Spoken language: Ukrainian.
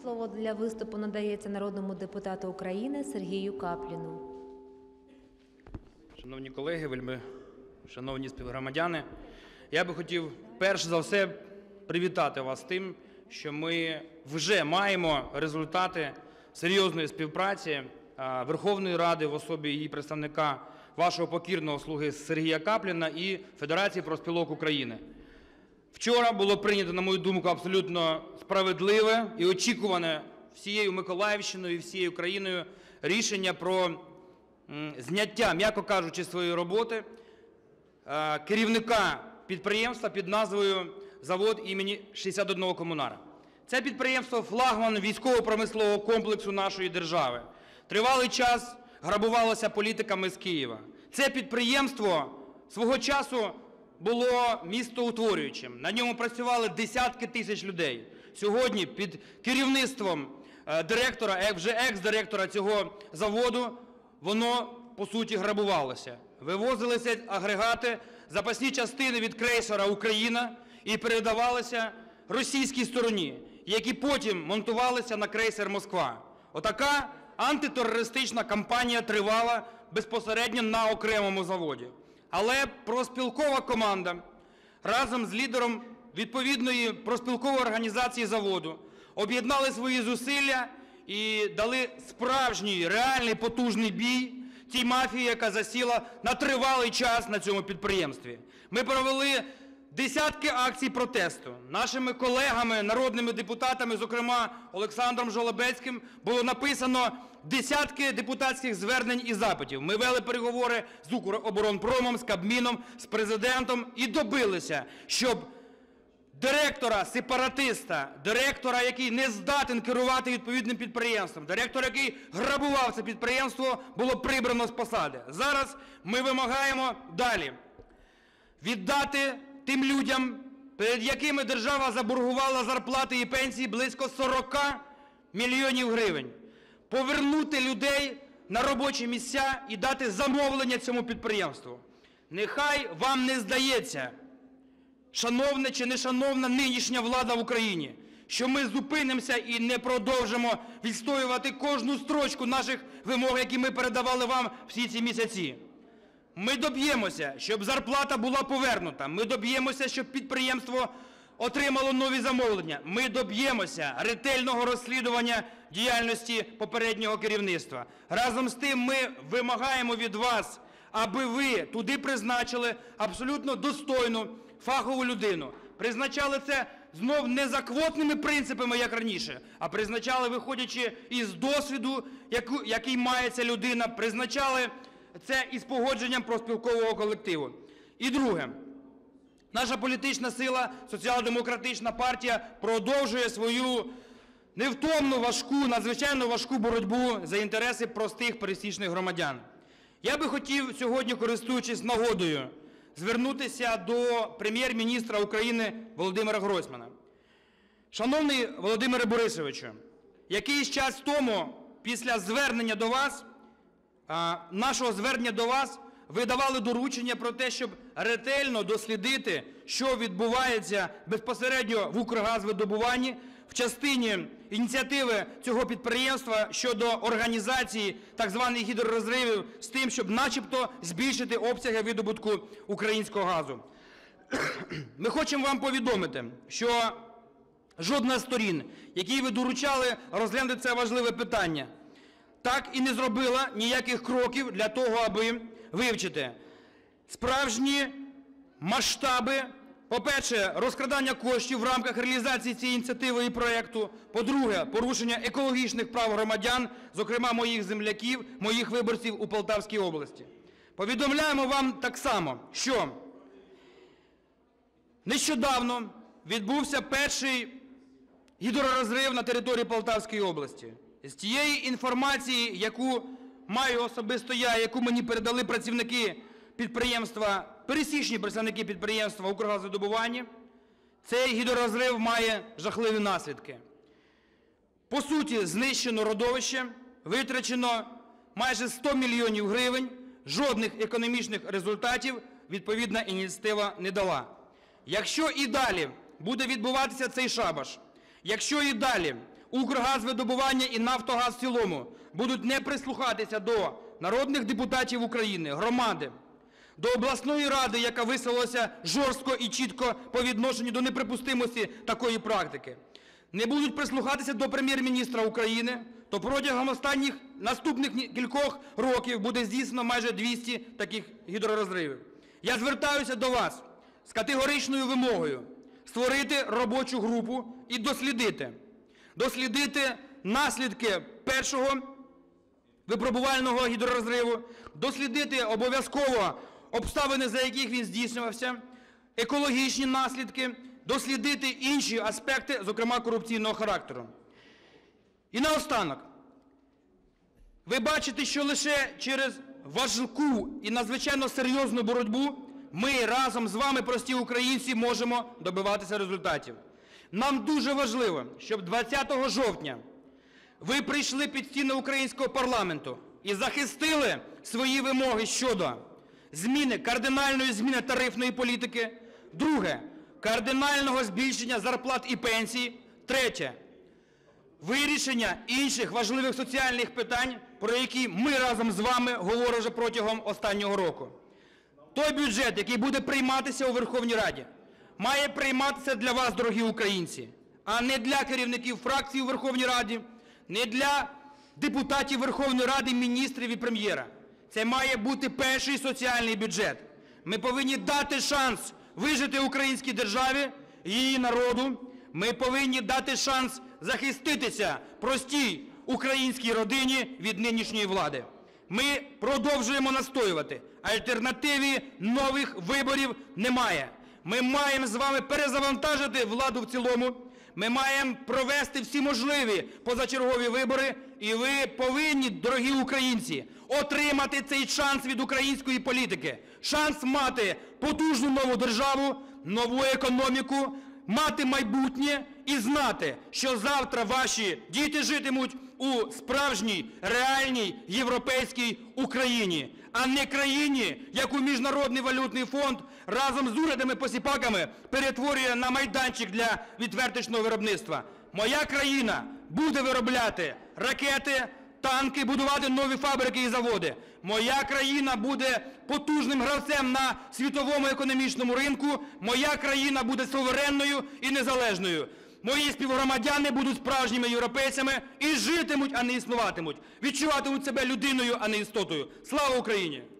Слово для виступу надається народному депутату України Сергію Капліну. Шановні колеги, вельми шановні співгромадяни, я би хотів перш за все привітати вас з тим, що ми вже маємо результати серйозної співпраці Верховної Ради в особі її представника, вашого покірного слуги Сергія Капліна і Федерації профспілок України. Вчора було прийнято, на мою думку, абсолютно справедливе і очікуване всією Миколаївщиною і всією країною рішення про зняття, м'яко кажучи, своєї роботи керівника підприємства під назвою «Завод імені 61 комунара». Це підприємство – флагман військово-промислового комплексу нашої держави. Тривалий час грабувалося політиками з Києва. Це підприємство свого часу було містоутворюючим. На ньому працювали десятки тисяч людей. Сьогодні під керівництвом директора, вже екс-директора цього заводу, воно, по суті, грабувалося. Вивозилися агрегати, запасні частини від крейсера «Україна» і передавалися російській стороні, які потім монтувалися на крейсер «Москва». Отака антитерористична кампанія тривала безпосередньо на окремому заводі. Але профспілкова команда разом з лідером відповідної профспілкової організації заводу об'єднали свої зусилля і дали справжній, реальний, потужний бій тій мафії, яка засіла на тривалий час на цьому підприємстві. Ми провели десятки акцій протесту. Нашими колегами, народними депутатами, зокрема Олександром Жолобецьким, було написано десятки депутатських звернень і запитів. Ми вели переговори з Укроборонпромом, з Кабміном, з Президентом і добилися, щоб директора-сепаратиста, директора, який не здатен керувати відповідним підприємством, директора, який грабував це підприємство, було прибрано з посади. Зараз ми вимагаємо далі віддати тим людям, перед якими держава заборгувала зарплати і пенсії близько 40 мільйонів гривень, повернути людей на робочі місця і дати замовлення цьому підприємству. Нехай вам не здається, шановна чи нешановна нинішня влада в Україні, що ми зупинимося і не продовжимо відстоювати кожну строчку наших вимог, які ми передавали вам всі ці місяці. Ми доб'ємося, щоб зарплата була повернута. Ми доб'ємося, щоб підприємство отримало нові замовлення. Ми доб'ємося ретельного розслідування діяльності попереднього керівництва. Разом з тим ми вимагаємо від вас, аби ви туди призначили абсолютно достойну, фахову людину. Призначали це знов не за квотними принципами, як раніше, а призначали, виходячи із досвіду, який має ця людина, призначали це із погодженням профспілкового колективу. І друге. Наша політична сила, Соціал-демократична партія, продовжує свою невтомну, важку, надзвичайно важку боротьбу за інтереси простих пересічних громадян. Я би хотів сьогодні, користуючись нагодою, звернутися до Прем'єр-міністра України Володимира Гройсмана. Шановний Володимире Борисовичу, якийсь час тому, після звернення до вас, нашого звернення до вас, ви давали доручення про те, щоб ретельно дослідити, що відбувається безпосередньо в Укргазвидобуванні в частині ініціативи цього підприємства щодо організації так званих гідророзривів з тим, щоб начебто збільшити обсяги видобутку українського газу. Ми хочемо вам повідомити, що жодна з сторін, якій ви доручали розглянути це важливе питання, так і не зробила ніяких кроків для того, аби вивчити справжні масштаби, по-перше, розкрадання коштів в рамках реалізації цієї ініціативи і проєкту, по-друге, порушення екологічних прав громадян, зокрема моїх земляків, моїх виборців у Полтавській області. Повідомляємо вам так само, що нещодавно відбувся перший гідророзрив на території Полтавської області. З тієї інформації, яку маю особисто я, яку мені передали працівники підприємства, пересічні представники підприємства «Укргазвидобування», цей гідророзрив має жахливі наслідки. По суті, знищено родовище, витрачено майже 100 мільйонів гривень, жодних економічних результатів відповідна ініціатива не дала. Якщо і далі буде відбуватися цей шабаш, якщо і далі Укргазвидобування і Нафтогаз в цілому будуть не прислухатися до народних депутатів України, громади, до обласної ради, яка висловилася жорстко і чітко по відношенню до неприпустимості такої практики, не будуть прислухатися до Прем'єр-міністра України, то протягом наступних кількох років буде здійснено майже 200 таких гідророзривів. Я звертаюся до вас з категоричною вимогою створити робочу групу і дослідити наслідки першого випробувального гідророзриву, дослідити обов'язково обставини, за яких він здійснювався, екологічні наслідки, дослідити інші аспекти, зокрема корупційного характеру. І наостанок. Ви бачите, що лише через важку і надзвичайно серйозну боротьбу ми разом з вами, прості українці, можемо добиватися результатів. Нам дуже важливо, щоб 20 жовтня ви прийшли під стіни українського парламенту і захистили свої вимоги щодо кардинальної зміни тарифної політики, друге – кардинального збільшення зарплат і пенсій, третє – вирішення інших важливих соціальних питань, про які ми разом з вами говоримо вже протягом останнього року. Той бюджет, який буде прийматися у Верховній Раді, має прийматися для вас, дорогі українці, а не для керівників фракцій у Верховній Раді, не для депутатів Верховної Ради, міністрів і прем'єра. Це має бути перший соціальний бюджет. Ми повинні дати шанс вижити українській державі, її народу. Ми повинні дати шанс захиститися простій українській родині від нинішньої влади. Ми продовжуємо настоювати. Альтернативи нових виборів немає. Ми маємо з вами перезавантажити владу в цілому. Ми маємо провести всі можливі позачергові вибори. І ви повинні, дорогі українці, отримати цей шанс від української політики. Шанс мати потужну нову державу, нову економіку, мати майбутнє і знати, що завтра ваші діти житимуть у справжній, реальній європейській Україні, а не країні, яку Міжнародний валютний фонд разом з урядами-посіпаками перетворює на майданчик для відверточного виробництва. Моя країна буде виробляти ракети, танки, будувати нові фабрики і заводи. Моя країна буде потужним гравцем на світовому економічному ринку. Моя країна буде суверенною і незалежною. Мої співгромадяни будуть справжніми європейцями і житимуть, а не існуватимуть. Відчуватимуть себе людиною, а не істотою. Слава Україні!